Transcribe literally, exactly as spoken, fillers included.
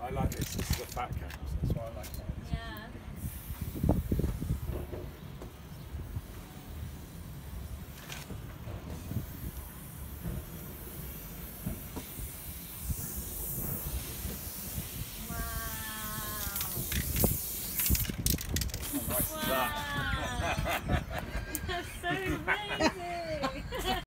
I like this. This is a fat cat. That's why I like it. Yeah. How nice is that? That's so amazing!